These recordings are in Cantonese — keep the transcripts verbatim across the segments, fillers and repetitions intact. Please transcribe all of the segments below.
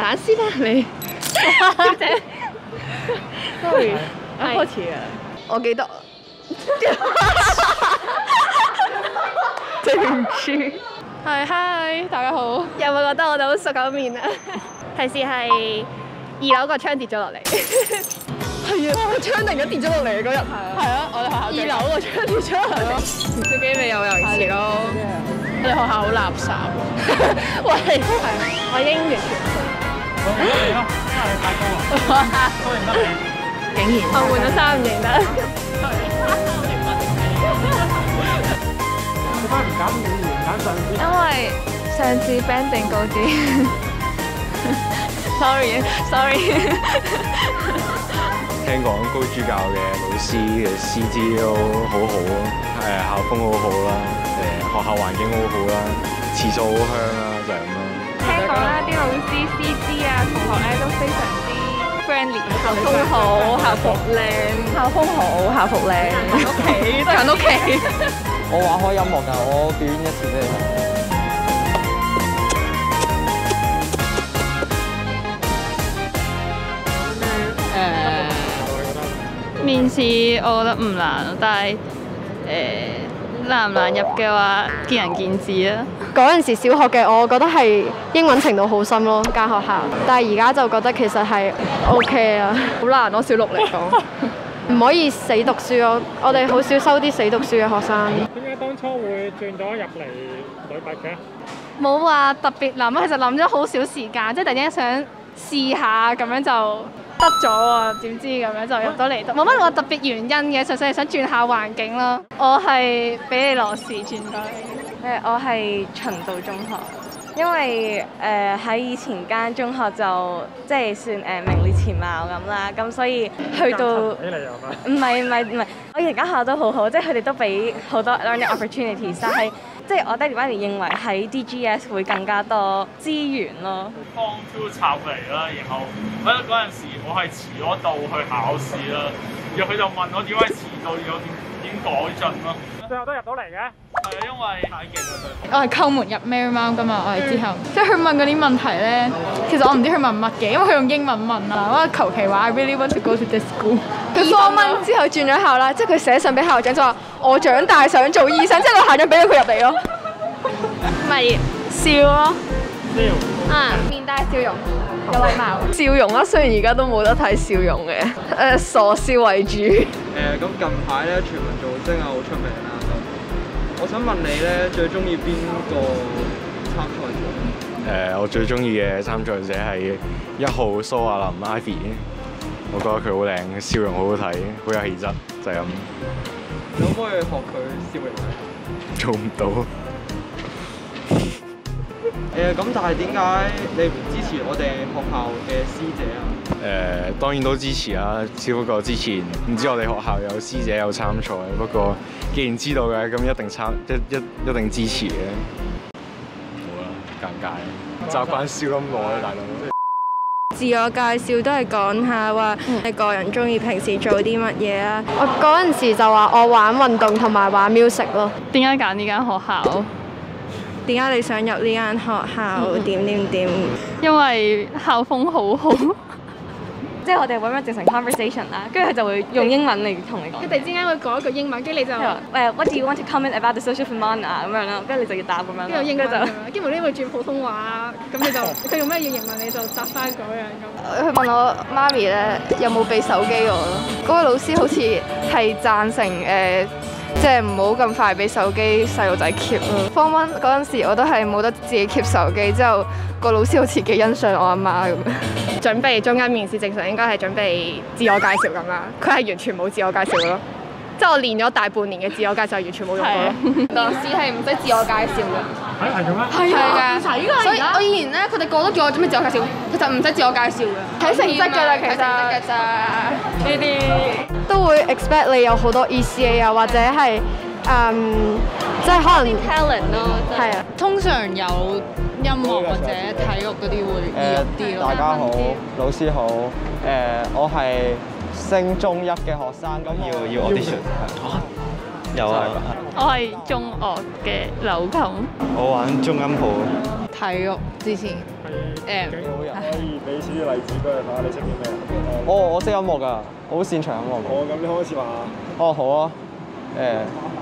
打先啦你，小姐。Sorry，我開始啊。我記得。對唔住。係 hi，大家好。有冇覺得我哋好熟口面啊？提示係二樓個窗跌咗落嚟。係啊，個窗突然間跌咗落嚟嗰日。係啊，我哋學校二樓個窗跌咗落嚟。小機咪有游泳池咯。我哋學校好垃圾。喂，係，我已經完全唔信。我認得你咯，因為你太高啦。都認得你。竟然。我換咗衫唔認得。點解唔揀演員揀上司？因為上次 banding 高啲。Sorry，sorry。 聽講高主教嘅老師嘅師資都好好咯，誒校風好好啦，誒學校環境好好啦，廁所好香啦，就係咁咯。 聽講啦，啲老師、師資啊、同學咧都非常之 friendly， 校風好，校服靚，校風好，校服靚，近屋企，近屋企。 我玩開音樂㗎，我表演一次俾你睇。 面試我覺得唔難，但係誒、呃、難唔難入嘅話，見仁見智啊。 嗰陣時小學嘅我覺得係英文程度好深咯，間學校，但係而家就覺得其實係 OK 啊。好難咯，小六嚟講，唔可以死讀書咯。我哋好少收啲死讀書嘅學生。 點解當初會轉咗入嚟女拔嘅？ 冇話特別諗啊，其實諗咗好少時間，即係突然間想試下咁樣就。得咗喎，點知咁樣就入到嚟讀，冇乜話特別原因嘅，純粹係想轉下環境咯。我係比利羅士轉過嚟， 誒我係循道中學，因為誒喺、呃、以前間中學就即係算誒、呃、名列前茅咁啦，咁所以去到唔係唔係唔係，我而家學校都好好，即係佢哋都俾好多 learning opportunities，但係。即係我爹哋媽咪認為喺 D G S 會更加多資源咯。 Form two插嚟啦，然後我覺得嗰陣時我係遲咗到去考試啦，然後佢就問我點解遲到，然後點點改進咯。最後都入到嚟嘅。係啊，因為太勁啦對。 我係扣門入 Marymount 㗎嘛，我係之後，即係佢問嗰啲問題咧，其實我唔知佢問乜嘅，因為佢用英文問啊，我求其話 I really want to go to this school。 佢four蚊之後轉咗校啦，即係佢寫信俾校長就話我長大想做醫生，即係個校長俾咗佢入嚟咯。咪笑咯， 笑， 嗯，面帶笑容，有禮貌。笑容啦，雖然而家都冇得睇笑容嘅，誒傻笑為主。誒咁近排咧全民造星啊好出名啦，咁我想問你咧最中意邊個參賽者？ 誒我最中意嘅參賽者係一號蘇亞林 Ivy， 我覺得佢好靚，笑容好好睇，好有氣質，就係咁。 你可唔可以學佢笑容？ 做唔到。 誒咁，但係點解你唔支持我哋學校嘅師姐啊？ 誒、呃、當然都支持啦，只不過之前唔知我哋學校有師姐有參賽，不過既然知道嘅，咁一定參一一一定支持嘅。好啦，尷尬，習慣笑咁耐啊，大佬。 自我介紹都係講下話你個人中意平時做啲乜嘢啊？ 我嗰陣時就話我玩運動同埋玩 music 咯。 點解揀呢間學校？ 點解你想入呢間學校？點點點？ 因為校風好好， 即係我哋會咩正常 conversation 啦，跟住佢就會用英文嚟同你講。 佢突然之間會講一句英文，跟住你就誒 What do you want to comment about the social phenomena 咁樣啦，跟住你就要答咁樣。 跟住英文咁樣，跟住無端端會轉普通話，咁你就佢用咩語言問你就答翻嗰樣咁。 佢問我媽咪咧有冇俾手機我咯，嗰個老師好似係贊成誒。呃即係唔好咁快俾手機細路仔 keep 咯。Form one嗰陣時我都係冇得自己 keep 手機，之後個老師好似幾欣賞我阿媽咁樣。準備中間面試正常應該係準備自我介紹咁啦，佢係完全冇自我介紹咯。即係我練咗大半年嘅自我介紹係完全冇用過咯。面試係唔使自我介紹嘅。 係係咁咩？ 係㗎，所以我以前咧佢哋個個都叫我準備自我介紹，其實唔使自我介紹嘅。睇成績㗎啦，其實。睇成績㗎咋。呢啲。都會 expect 你有好多 E C A 啊，或者係誒，即係可能 talent 咯，係啊。 通常有音樂或者體育嗰啲會易入啲咯。 大家好，老師好。誒，我係升中一嘅學生，咁要要 audition。有啊。 我係中樂嘅柳琴。 我玩中音譜。 體育之前。 誒幾好人，可以俾少啲例子俾佢睇下，你識啲咩？ 哦，我識音樂㗎，我好擅長音樂。 哦，咁你開始話下。 哦，好啊。誒。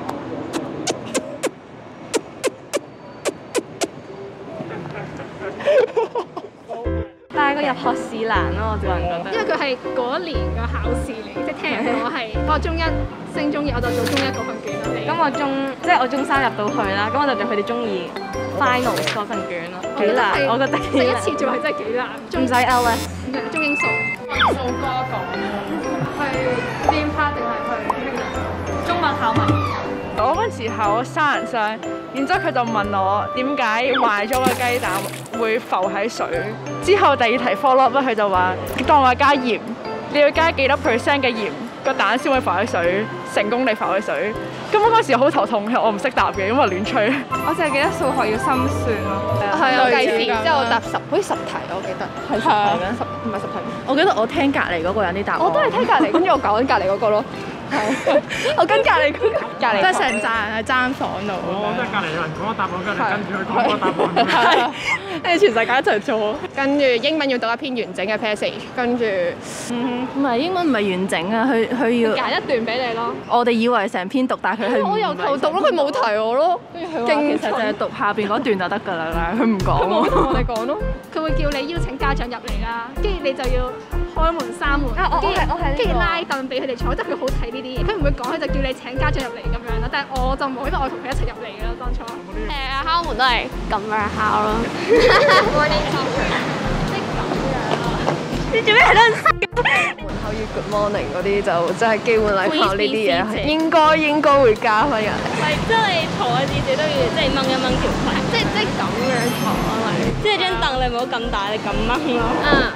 但係個入學試難咯，我個人覺得。 因為佢係嗰一年嘅考試嚟，即係聽人講係，我中一升中二，我就做中一嗰份卷咯。 咁我中即係我中三入到去啦，咁我就做佢哋中二 final 嗰份卷咯，幾難，我覺得幾難。 第一次做係真係幾難， 唔使 L S， 中英數。 數歌講去邊 part 定係去中文考文？ 我嗰陣時考三人相，然之後佢就問我點解壞咗個雞蛋會浮喺水。之後第二題 follow up 佢就話當我加鹽，你要加幾多 percent 嘅鹽，個蛋先會浮喺水，成功地浮喺水。咁我嗰時好頭痛，我唔識答嘅，因為亂吹。 我淨係記得數學要心算咯。 係啊，計時之後答十，好似十題我記得。係十題咩？十唔係十題。 我記得我聽隔離嗰個人啲答案。 我都係聽隔離，跟住我搞緊隔離嗰個咯。係，我跟隔離嗰個隔離。 即係成扎人喺爭房度。 哦，即係隔離有人講個答案，跟住跟住佢講個答案。 跟住全世界一齊做。跟住英文要讀一篇完整嘅 passage，跟住嗯唔係英文唔係完整啊，佢佢要揀一段俾你咯。 我哋以為成篇讀，但係佢係我由頭讀咯，佢冇提我咯。跟住佢話其實就係讀下邊嗰段就得㗎啦，佢唔講。 佢冇同我哋講咯。佢會叫你邀請家長入嚟啦，跟住你就要開門閂門，跟住拉凳俾佢哋坐，即係佢好睇呢啲嘢。佢唔會講，佢就叫你請家長入嚟咁樣啦。但係我就冇，因為我同佢一齊入嚟嘅咯，當初。誒敲門都係咁樣敲咯。Morning teacher，即係咁樣咯。你做咩喺度？門口要 Good morning 嗰啲就即係基本禮貌呢啲嘢，應該應該會加分嘅。 係即係你坐嘅字都要即係掹一掹條裙， 即係即係咁樣坐啊嘛。 即係張凳你唔好咁大，你咁掹咯。 嗯。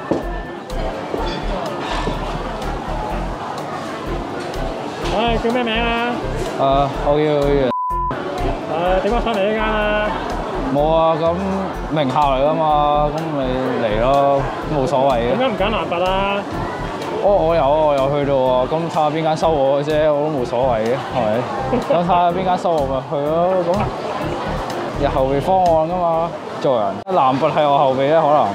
唉，叫咩名啊？ 誒，我叫袁。 誒，點解上嚟呢間啊？ 冇啊，咁名校嚟㗎嘛，咁咪嚟咯，冇所謂嘅。 點解唔揀南拔啊？ 我我有我有去到喎，咁睇下邊間收我嘅啫，我都冇所謂嘅，係咪？咁睇下邊間收我咪去咯，咁日後備方案㗎嘛，做人。南拔係我後備咧，可能。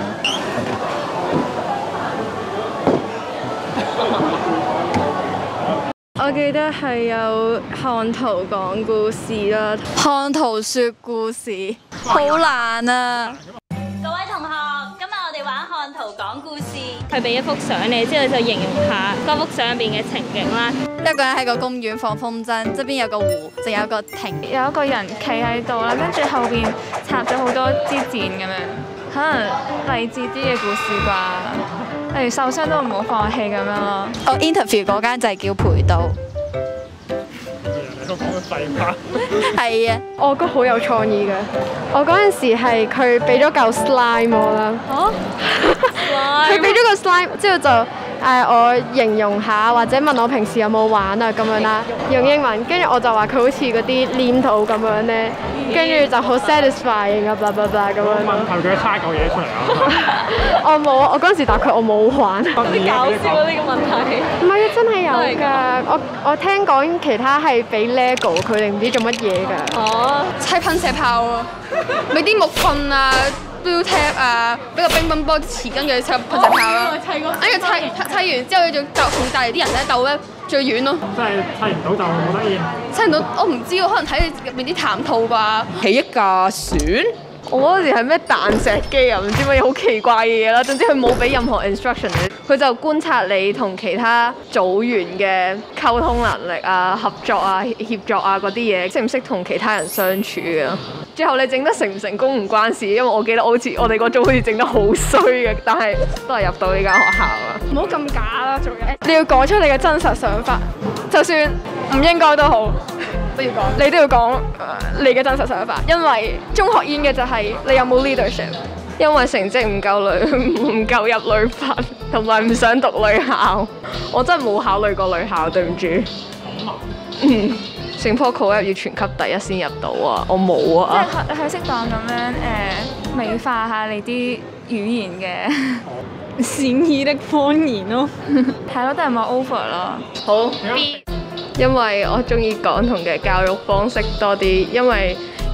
我記得係有看圖講故事啦，看圖說故事，好難啊！ 各位同學，今日我哋玩看圖講故事。佢俾一幅相你，之後你就形容下嗰幅相入邊嘅情景啦。 一個人喺個公園放風箏，側邊有個湖，仲有個亭，有一個人企喺度啦，跟住後邊插咗好多支箭咁樣，可能勵志啲嘅故事啩。例如受傷都唔好放棄咁樣咯。我 interview 嗰間就係叫培道。 你都講緊廢話。 係啊， 我覺得好有創意嘅。我嗰陣時係佢俾咗嚿 slime 我啦。嚇？佢俾咗個 slime 之後就誒我形容下或者問我平時有冇玩啊咁樣啦，用英文。跟住我就話佢好似嗰啲黏土咁樣咧，跟住就好 satisfying 啊 blah blah blah 咁樣咯。 問佢佢猜嚿嘢出嚟啊！ 我冇，我嗰陣時答佢我冇玩。 好搞笑啊！呢個問題。 唔係啊，真係有㗎。我我聽講其他係俾 Lego 佢哋唔知做乜嘢㗎。 哦，砌噴射炮咯，俾啲木棍啊、標 tap 啊，俾個乒乓波匙羹嘅砌噴射炮啦。跟住砌砌完之後，仲鬥同隔離啲人咧鬥咧最遠咯。 真係砌唔到就冇得演。 砌唔到，我唔知喎，可能睇你入邊啲談吐啩。 起一架船。我嗰時係咩彈石機啊？唔知乜嘢好奇怪嘅嘢啦。總之佢冇俾任何 instruction 你，佢就觀察你同其他組員嘅溝通能力啊、合作啊、協作啊嗰啲嘢，識唔識同其他人相處啊？最後你整得成唔成功唔關事，因為我記得好似我哋個組好似整得好衰嘅，但係都係入到呢間學校啊！ 唔好咁假啦，做嘢。 你要講出你嘅真實想法，就算唔應該都好。都要講，你都要講、呃、你嘅真實想法，因為中學煙嘅就係你有冇 leadership， 因為成績唔夠女，唔夠入女班，同埋唔想讀女校，我真係冇考慮過女校，對唔住。嗯，聖坡考入要全級第一先入到啊，我冇啊。 即係佢適當咁樣誒、呃、美化下你啲語言嘅善意的謊言咯，係咯，都係冇 over 咯。 好。B 因為我中意港童嘅教育方式多啲，因為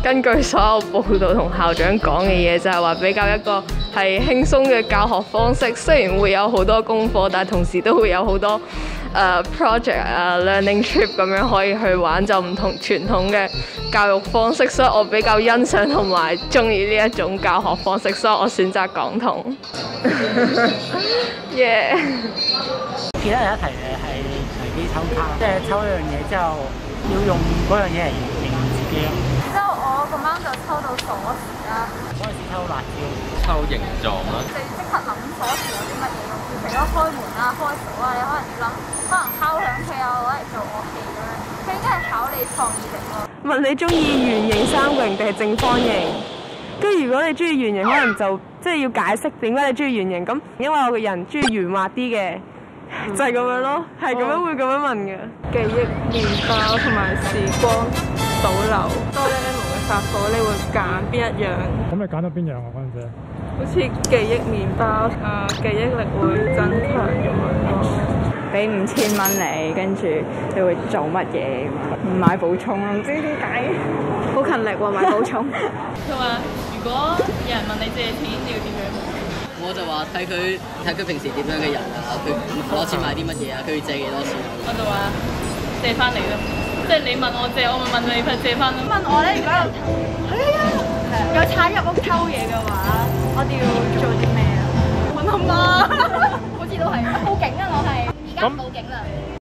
根據所有報道同校長講嘅嘢，就係話比較一個係輕鬆嘅教學方式。雖然會有好多功課，但係同時都會有好多誒、uh, project 啊、uh, learning trip 咁樣可以去玩，就唔同傳統嘅教育方式。所以我比較欣賞同埋中意呢一種教學方式，所以我選擇港統。耶！ 記得有一題嘅係隨機抽卡，即係抽一樣嘢之後要用嗰樣嘢嚟形容自己咯。 之後我咁啱就抽到鎖匙啦。 嗰陣時抽辣椒， 抽形狀啦。 你即刻諗鎖匙有啲乜嘢用？除咗開門啊、開鎖啊，你可能要諗，可能敲響佢啊，攞嚟做樂器咁樣。佢應該係考你創意力咯。 問你中意圓形、三角形定係正方形？跟住如果你中意圓形，可能就即係要解釋點解你中意圓形。咁因為我個人中意圓滑啲嘅。就係咁樣咯，係咁樣會咁樣問嘅。記憶麵包同埋時光倒流，哆啦 A 夢嘅法寶，你會揀邊一樣？ 咁你揀咗邊樣啊？嗰陣時？ 好似記憶麵包啊，記憶力會增強咁樣咯。 俾五千蚊你，跟住你會做乜嘢？買補充咯，唔知點解。好勤力喎，買補充。 佢話：如果有人問你借錢，你要點樣？ 我就話睇佢睇佢平時點樣嘅人啊，佢攞錢買啲乜嘢啊，佢要借幾多錢？ 我就話借翻嚟咯，即係你問我借，我咪問你份借翻咯。 問我咧，如果有係啊，有賊入屋偷嘢嘅話，我哋要做啲咩啊？揾阿媽，好似都係報警啊！我係而家報警啦。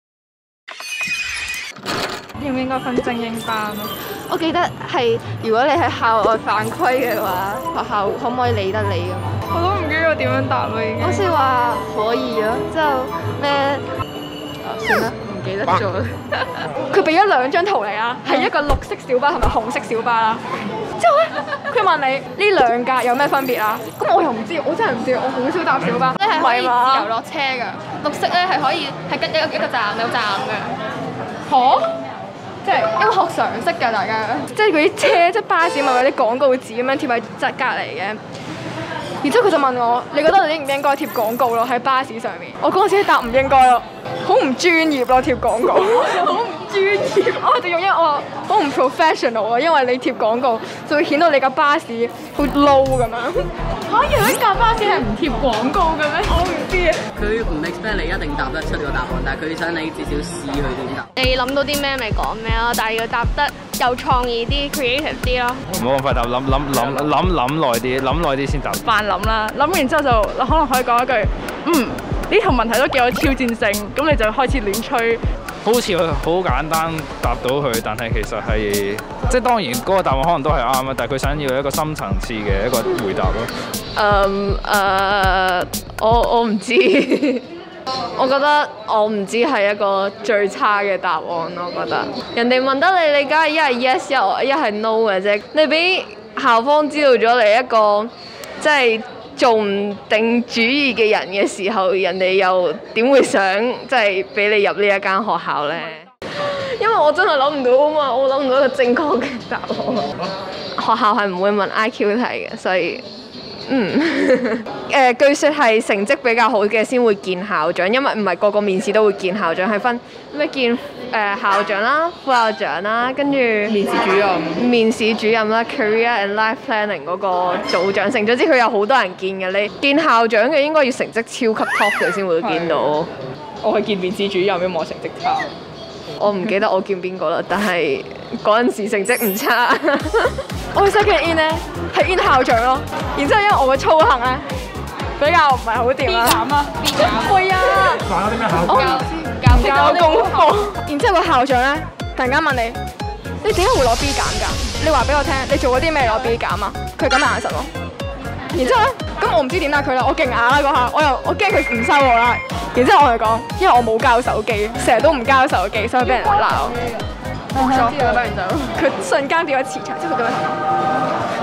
應唔應該分精英班咯？ 我記得係如果你喺校外犯規嘅話，學校可唔可以理得你㗎嘛？ 我都唔記得我點樣答啦已經。 好似話可以咯，之後咩？啊算啦，唔記得咗啦。 佢俾咗兩張圖嚟啊，係一個綠色小巴同埋紅色小巴啦。之後咧，佢問你呢兩架有咩分別啊？咁我又唔知，我真係唔知，我好少搭小巴。 你係可以自由落車㗎，綠色咧係可以係跟一個一個站有站嘅。 嚇？即係因為學常識㗎，大家即係嗰啲車，即係巴士咪有啲廣告紙咁樣貼喺側隔離嘅。然之後佢就問我：你覺得你應唔應該貼廣告咯？喺巴士上面，我嗰陣時答唔應該咯，好唔專業咯貼廣告，好唔專業。我就用一我話好唔 professional 啊，因為你貼廣告就會顯到你架巴士好 low 咁樣。嚇！原來架巴士係唔貼廣告嘅咩？我唔知啊。 佢唔 expect 你一定答得出個答案，但係佢想你至少試去點答。 你諗到啲咩咪講咩咯，但係要答得有創意啲、creative 啲咯。 唔好咁快答，諗諗諗諗諗耐啲，諗耐啲先答。 扮諗啦，諗完之後就可能可以講一句，嗯，呢條問題都幾有挑戰性，咁你就開始亂吹。 好似佢好簡單答到佢，但係其實係即係當然嗰個答案可能都係啱啊，但係佢想要一個深層次嘅一個回答咯。 誒誒，我我唔知，我覺得我唔知係一個最差嘅答案咯。我覺得人哋問得你，你梗係一係 yes 一係 no 嘅啫。你俾校方知道咗你一個即係做唔定主意嘅人嘅時候，人哋又點會想即係俾你入呢一間學校呢？因為我真係諗唔到啊嘛，我諗唔到一個正確嘅答案。學校係唔會問 I Q 題嘅，所以嗯誒、呃，據說係成績比較好嘅先會見校長，因為唔係個個面試都會見校長，係分咩見誒、呃、校長啦、副校長啦，跟住面試主任、面試主任啦、career and life planning 嗰個組長。成總之佢有好多人見嘅，你見校長嘅應該要成績超級 top 嘅先會見到。 我係見面試主任，因為我成績差。 我唔記得我見邊個啦，但係嗰陣時成績唔差。 我去 second in 咧係 in 校長咯，然之後因為我嘅操行咧比較唔係好掂啦。B 減啊 ，B 減。會啊。 玩咗啲咩考？ 我唔知，唔交功課。然之後個校長咧突然間問你：你點解會攞 B 減㗎？你話俾我聽，你做咗啲咩攞 B 減啊？佢咁眼神咯。然之後咧，咁我唔知點答佢啦，我勁啞啦嗰下，我又我驚佢唔收我啦。然之後我哋講，因為我冇交手機，成日都唔交手機，所以俾人鬧。冇錯，不如就佢瞬間變咗磁場，即係佢咁樣。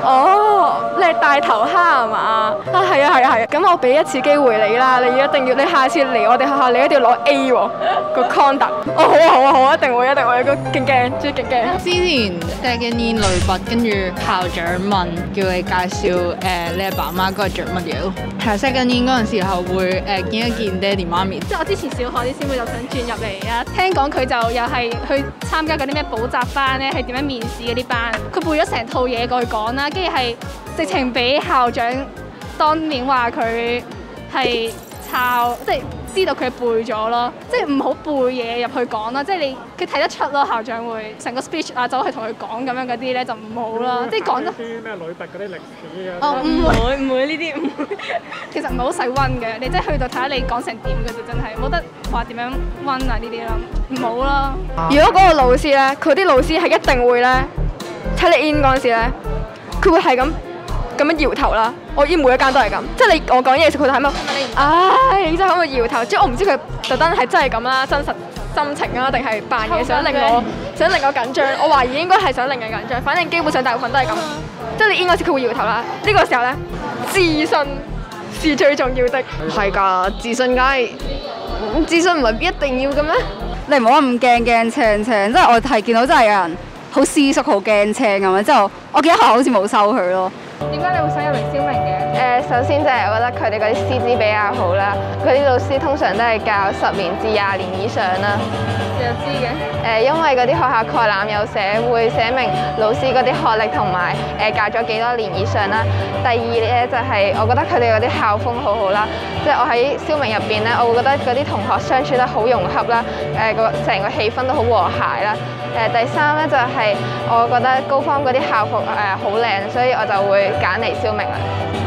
哦，你係大頭蝦係嘛？啊係啊係啊係啊，咁我俾一次機會你啦，你一定要，你下次嚟我哋學校你一定要攞 A 喎個 conduct。哦好啊好啊好啊，一定會一定會，個勁驚，最勁驚。 之前 second year 類拔，跟住校長問叫你介紹誒、呃、你阿爸媽嗰日着乜嘢咯。係 second year 嗰陣時候會誒、呃、見一見爹哋媽咪。 即係我之前小學啲師妹就想轉入嚟啊，聽講佢就又係去參加嗰啲咩補習班咧，係點樣面試嗰啲班，佢背咗成套嘢過去講啦，跟住係直情俾校長當面話佢係抄，即係知道佢背咗咯，即係唔好背嘢入去講啦，即係你佢睇得出咯，校長會成個 speech 啊走去同佢講咁樣嗰啲咧就唔好啦，即係講得啲咩女拔嗰啲歷史啊。 哦唔會唔會呢啲唔會，其實唔係好使温嘅，你即係去到睇下你講成點嘅啫，真係冇得話點樣温啊呢啲啦，唔好啦。 如果嗰個老師咧，佢啲老師係一定會咧睇你 in 嗰陣時咧，佢會係咁咁樣搖頭啦。我依每一間都係咁，即係你我講嘢時佢就喺度，唉，你真係喺度搖頭。即係我唔知佢特登係真係咁啦，真實心情啊，定係扮嘢想令我想令我緊張。我懷疑應該係想令人緊張，反正基本上大部分都係咁。即係你 in 嗰時佢會搖頭啦。呢個時候咧，自信是最重要的。 係㗎，自信梗係，自信唔係一定要嘅咩？ 你唔好咁驚驚青青，即係我係見到真係有人好思縮、好驚青咁樣，之後我記得學校好似冇收佢咯。 點解你會想入嚟蕭明嘅？ 誒，首先就係我覺得佢哋嗰啲師資比較好啦，佢啲老師通常都係教十年至廿年以上啦。 你又知嘅？ 誒，因為嗰啲學校概覽有寫，會寫明老師嗰啲學歷同埋誒教咗幾多年以上啦。第二咧就係我覺得佢哋嗰啲校風好好啦，即係我喺蕭明入邊咧，我會覺得嗰啲同學相處得好融洽啦，誒個成個氣氛都好和諧啦。誒第三咧就係我覺得高方嗰啲校服誒好靚，所以我就會揀嚟蕭明啦。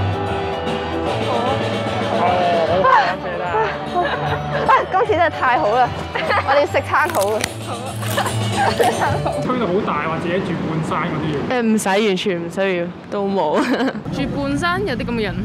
哦，好感謝啦！ 啊，今次真係太好啦！我哋食餐好啊！食餐好。 吹到好大，或者住半山嗰啲嘢。 誒唔使，完全唔需要，都冇。 住半山有啲咁嘅人。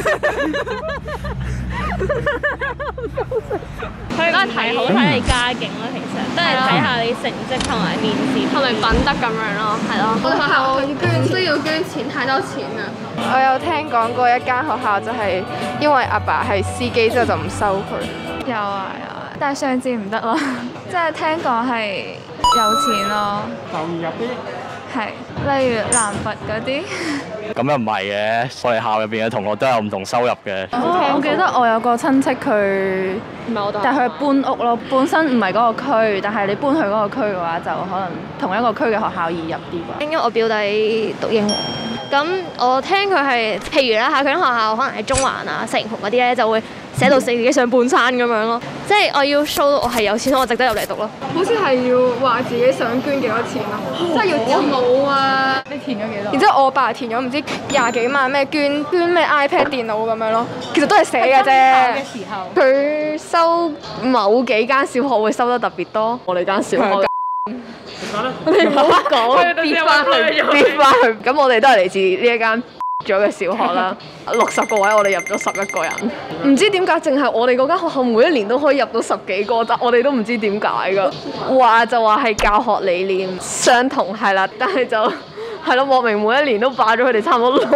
佢都係睇好睇你家境咯，其實都係睇下你成績同埋面試同埋品德咁樣咯，係咯。 我哋學校捐需要捐錢，太多錢啦。 我有聽講過一間學校就係因為阿爸係司機，之後就唔收佢。 有啊有啊，但係上次唔得咯，即係聽講係有錢咯。 就易入啲。 係，例如南佛嗰啲。 咁又唔係嘅，我哋校入邊嘅同學都有唔同收入嘅。 哦，我記得我有個親戚佢，但係佢搬屋咯，本身唔係嗰個區，但係你搬去嗰個區嘅話，就可能同一個區嘅學校易入啲啩。 因為我表弟讀英皇，咁我聽佢係，譬如啦嚇，佢間學校可能係中環啊、城盤嗰啲咧，就會寫到自己上半山咁樣咯。即係我要 show 到我係有錢，我值得入嚟讀咯。 好似係要話自己想捐幾多錢咯，即係要冇啊！你填咗幾多？ 然之後我爸填咗唔知廿幾萬咩捐捐咩 iPad 電腦咁樣咯，其實都係寫嘅啫。 嘅時候，佢收某幾間小學會收得特別多，我哋間小學。你唔好講，跌翻去，跌翻去。咁我哋都係嚟自呢一間咗嘅小學啦，六十個位我哋入咗十一個人，唔知點解淨係我哋嗰間學校每一年都可以入到十幾個，但我哋都唔知點解㗎。話就話係教學理念相同係啦，但係就係咯，莫名每一年都霸咗佢哋差唔多六。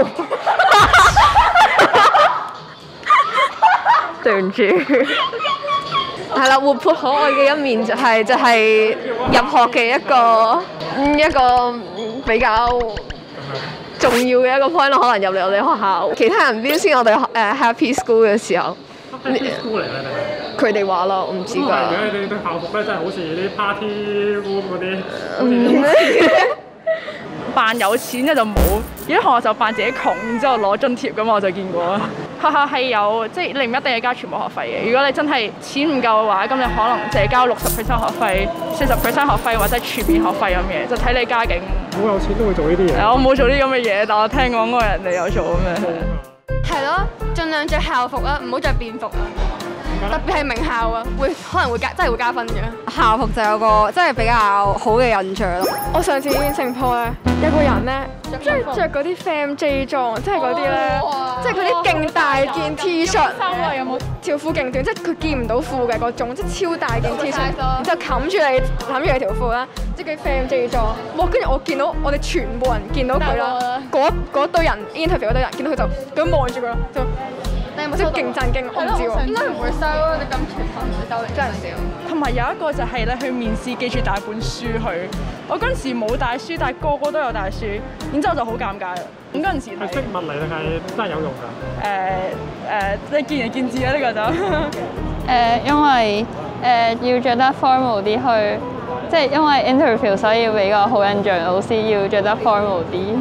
對唔住。係啦，活潑可愛嘅一面就係、是、就係、是、入學嘅一個一個比較重要嘅一個 point 咯，可能入嚟我哋學校，其他人標籤我哋誒 Happy School 嘅時候 ，Happy School 嚟咧， 佢哋話咯，我唔知㗎。 咁係嘅，你對校服咧真係好似啲 party room 嗰啲。 扮有錢咧就冇，有啲學校就扮自己窮，然之後攞津貼咁我就見過啦。學校係有，即係你唔一定要交全部學費嘅。如果你真係錢唔夠嘅話，咁你可能淨係交六十 percent 學費、四十 percent 學費或者全面學費咁嘅，就睇你家境。 好有錢都會做呢啲嘢。 我冇做啲咁嘅嘢，但我聽講嗰個人哋有做咁樣。 係咯，盡量着校服啊，唔好着便服啊。特別係名校啊，會可能會加真係會加分嘅。 校服就有個真係比較好嘅印象咯。 我上次已經升坡咧。 有個人咧，即係着嗰啲 Fam J 裝，即係嗰啲咧，即係嗰啲勁大件 T 恤， 衫有冇條褲勁短，即係佢見唔到褲嘅嗰種，即係超大件 T 恤，然之後冚住你冚住你條褲啦，即係嗰啲 Fam J 裝。哇！跟住我見到我哋全部人見到佢啦，嗰嗰堆人 interview 嗰堆人見到佢就咁望住佢咯，就即係勁震驚，我唔知喎。 應該唔會收咯，你咁全份唔會收嚟，真係少。 同埋有一個就係咧，去面試記住帶本書去。我嗰陣時冇帶書，但係個個都有帶書，然之後就好尷尬啦。咁嗰陣時係飾物嚟定係真係有用㗎？ 誒誒，你見仁見智啊！呢個就誒，因為誒要着得 formal 啲去，即係因為 interview 所以要俾個好印象，老師要着得 formal 啲。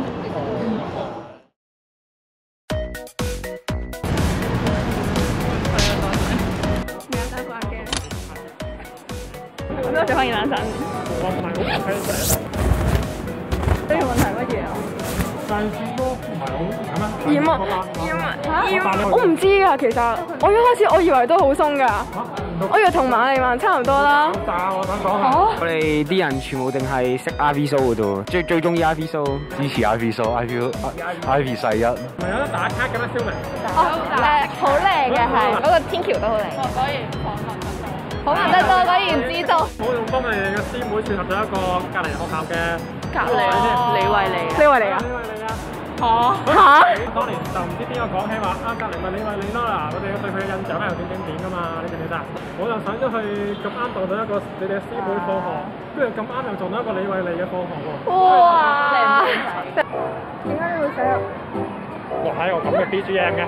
着翻件冷衫。 我唔係好睇成。 呢個問題乜嘢啊？ 細線咯，唔係好咁啊。 厭啊！厭啊！厭！我唔知㗎，其實我一開始我以為都好鬆㗎，我以為同馬利曼差唔多啦。 但我想講下， 我哋啲人全部定係識 I V show 嘅啫，最最中意 I V show， 支持 I V show，I V I V 世一。 咪有得打卡嘅咩？蕭明？ 哦，誒，好靚嘅係，嗰個天橋都好靚。 果然好唔得多，果然知道。 我用幫你嘅師妹撮合咗一個隔離學校嘅隔離李慧利啊！ 李慧利啊！ 李慧利啊！ 嚇嚇！ 當年就唔知邊個講起話啊，隔離咪李慧利咯嗱，我哋對佢嘅印象係點點點噶嘛，你記唔記得？我就上咗去咁啱撞到一個你哋嘅師妹課堂，跟住咁啱又撞到一個李慧利嘅課堂喎。 哇！點解你會想入？ 哇！係我咁嘅 B G M 嘅。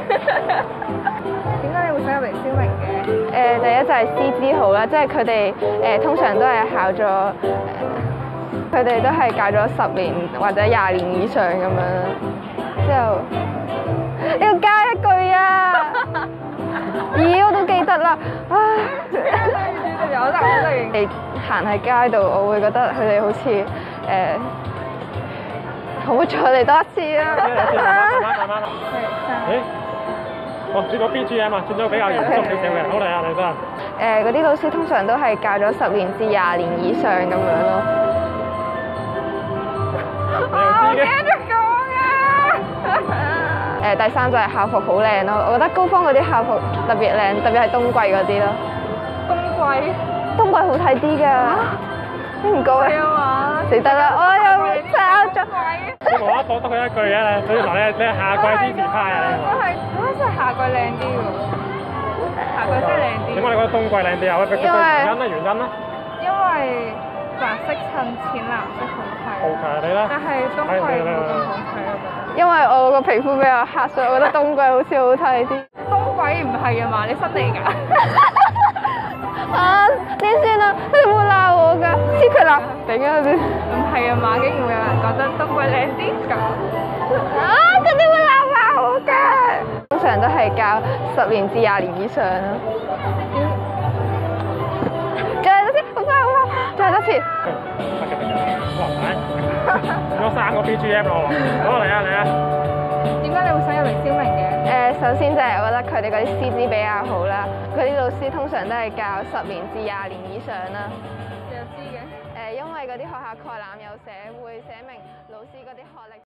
點解你會想入嚟蕭明嘅？誒、呃，第一就係師資好啦，即係佢哋誒通常都係考咗，佢、呃、哋都係教咗十年或者廿年以上咁樣啦。之後要加一句啊！咦，我都記得啦。唉，有得我哋你行喺街度，我會覺得佢哋好似誒，可唔可以再嚟多一次啊？ 誒，我轉咗 B G M 啊，轉咗比較嚴肅少少嘅，好嚟啊，李生。 誒，嗰啲老師通常都係教咗十年至廿年以上咁樣咯。我記得講啊！誒，第三就係校服好靚咯，我覺得高方嗰啲校服特別靚，特別係冬季嗰啲咯。冬季？冬季好睇啲㗎。你唔覺啊嘛？死得啦！我又抄咗。 你無啦啦講得佢一句嘅你，所以嗱你你係夏季支持派啊你。 我係我覺得真係夏季靚啲喎，夏季真係靚啲。 點解你覺得冬季靚啲啊？原因咧原因咧？ 因為白色襯淺藍色好睇。 好睇你咧？ 但係冬季冇咁好睇我覺得。因為我個皮膚比較黑，所以我覺得冬季好似好睇啲。冬季唔係啊嘛？你新嚟㗎？啊！點算啊？佢哋會鬧我㗎，黐佢啦！頂啊！啲唔係啊嘛，竟然會有人覺得冬季靚啲咁。啊！佢哋會鬧鬧我㗎。通常都係教十年至廿年以上咯。再嚟多次，好快好快！再嚟多次。 我三個 B G M 咯，好嚟啊嚟啊！ 點解你會想入嚟蕭明嘅？誒，首先就係我覺得佢哋嗰啲師資比較好啦，佢啲老師通常都係教十年至廿年以上啦。你又知嘅？誒，因為嗰啲學校概覽有寫會寫明老師嗰啲學歷。